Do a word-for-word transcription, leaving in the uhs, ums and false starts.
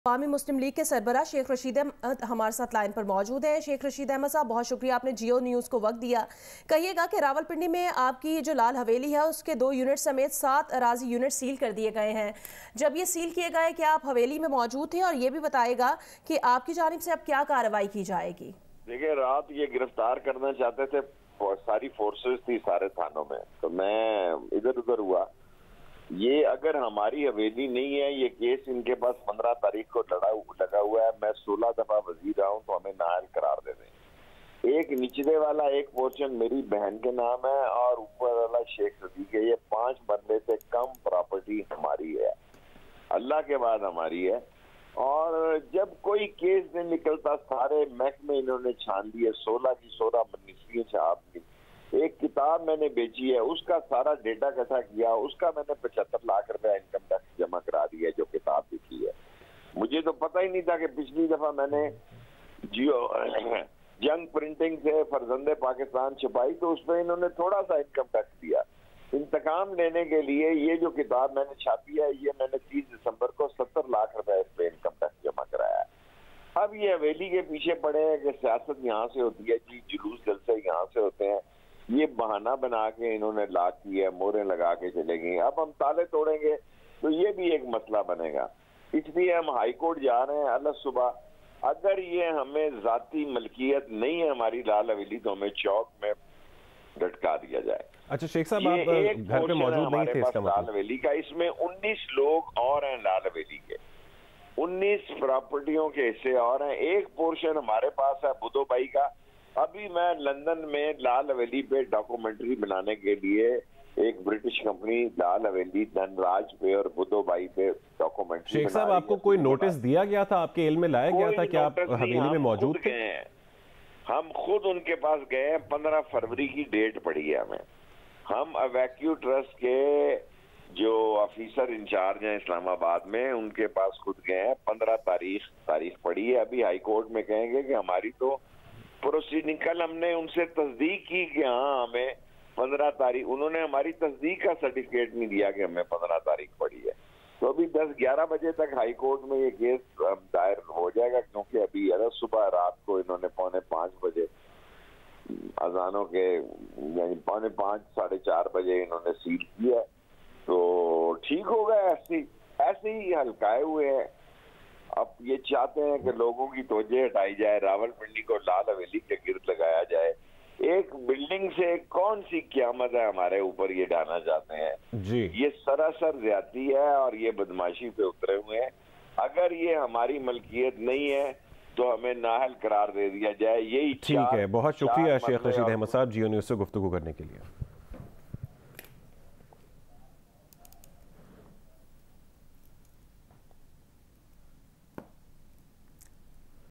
अवामी मुस्लिम league के सरबराह शेख रशीद अहमद हमारे साथ लाइन पर मौजूद है। शेख रशीद अहमद साहब, बहुत शुक्रिया, आपने जियो न्यूज़ को वक्त दिया। कहिएगा कि रावलपिंडी में आपकी जो लाल हवेली है उसके दो यूनिट समेत सात अराजी यूनिट सील कर दिए गए हैं। जब ये सील किए गए, क्या आप हवेली में मौजूद थे? और ये भी बताएगा कि आपकी जानिब से अब क्या कार्रवाई की जाएगी? देखिए, रात ये गिरफ्तार करना चाहते थे, सारी फोर्सेस थी सारे थानों में, तो मैं इधर उधर हुआ। ये अगर हमारी हवेली नहीं है, ये केस इनके पास पंद्रह तारीख को लड़ा लगा हुआ है। मैं सोलह दफा वजीर रहा हूँ, तो हमें नाअहल करार दे दें। एक निचले वाला एक पोर्शन मेरी बहन के नाम है और ऊपर वाला शेख रशीद है। ये पांच बंदे से कम प्रॉपर्टी हमारी है, अल्लाह के बाद हमारी है। और जब कोई केस नहीं निकलता, सारे महकमे इन्होंने छान दिए। सोलह की सोलह मिनिस्ट्रियां छाप दी। एक किताब मैंने बेची है, उसका सारा डेटा इकट्ठा किया, उसका मैंने पचहत्तर लाख रुपया इनकम टैक्स जमा करा दिया, जो किताब बिकी है। मुझे तो पता ही नहीं था कि पिछली दफा मैंने जियो जंग प्रिंटिंग से फरजंदे पाकिस्तान छपाई, तो उसमें इन्होंने थोड़ा सा इनकम टैक्स दिया। इंतकाम लेने के लिए ये जो किताब मैंने छापी है, ये मैंने तीस दिसंबर को सत्तर लाख रुपए इस पे इनकम टैक्स जमा कराया है। अब ये हवेली के पीछे पड़े हैं कि सियासत यहाँ से होती है जी, जुलूस जलसे यहाँ से होते हैं। ये बहाना बना के इन्होंने लाक किया, मोहरें लगा के चले गए। अब हम ताले तोड़ेंगे तो ये भी एक मसला बनेगा, इसलिए हम हाई कोर्ट जा रहे हैं अलग सुबह। अगर ये हमें जाती मलकियत नहीं है हमारी लाल हवेली, तो हमें चौक में लटका दिया जाए। अच्छा शेख साहब, आप घर पे मौजूद नहीं थे इसका मतलब? लाल हवेली का इसमें उन्नीस लोग और हैं, लाल हवेली के उन्नीस प्रॉपर्टियों के हिस्से और हैं। एक पोर्शन हमारे पास है बुद्धो भाई का। अभी मैं लंदन में लाल हवेली पे डॉक्यूमेंट्री बनाने के लिए एक ब्रिटिश कंपनी लाल हवेली धनराज पे और बुद्धो भाई पे डॉक्यूमेंट्री। शेख साहब, आपको कोई नोटिस दिया गया था, आपके इल्म में लाया गया था कि आप हवेली में मौजूद थे? हम खुद उनके पास गए। पंद्रह फरवरी की डेट पड़ी है हमें। हम अवैक्यू ट्रस्ट के जो ऑफिसर इंचार्ज हैं इस्लामाबाद में, उनके पास खुद गए हैं। पंद्रह तारीख तारीख पड़ी है। अभी हाई कोर्ट में कहेंगे कि हमारी तो प्रोसीडिंग, कल हमने उनसे तस्दीक की कि हाँ हमें पंद्रह तारीख, उन्होंने हमारी तस्दीक का सर्टिफिकेट नहीं दिया कि हमें पंद्रह तारीख पड़ी है। तो अभी दस ग्यारह बजे तक हाई कोर्ट में ये केस दायर हो जाएगा, क्योंकि अभी अलग सुबह रात को इन्होंने पौने पाँच बजे अजानों के यानी पौने पाँच साढ़े चार बजे इन्होंने सील किया। तो ठीक हो गया, ऐसे ऐसे ही हल्काए हुए हैं। अब ये चाहते हैं कि लोगों की तवज्जो हटाई जाए, रावलपिंडी को लाल हवेली के गिर्द लगाया जाए। एक बिल्डिंग से कौन सी क़यामत है हमारे ऊपर ये डालना चाहते हैं जी। ये सरासर ज्यादती है और ये बदमाशी पे उतरे हुए हैं। अगर ये हमारी मलकियत नहीं है तो हमें नाअहल करार दे दिया जाए। यही ठीक है। बहुत शुक्रिया शेख रशीद अहमद साहब, जियो न्यूज़ से गुफ्तगू करने के लिए।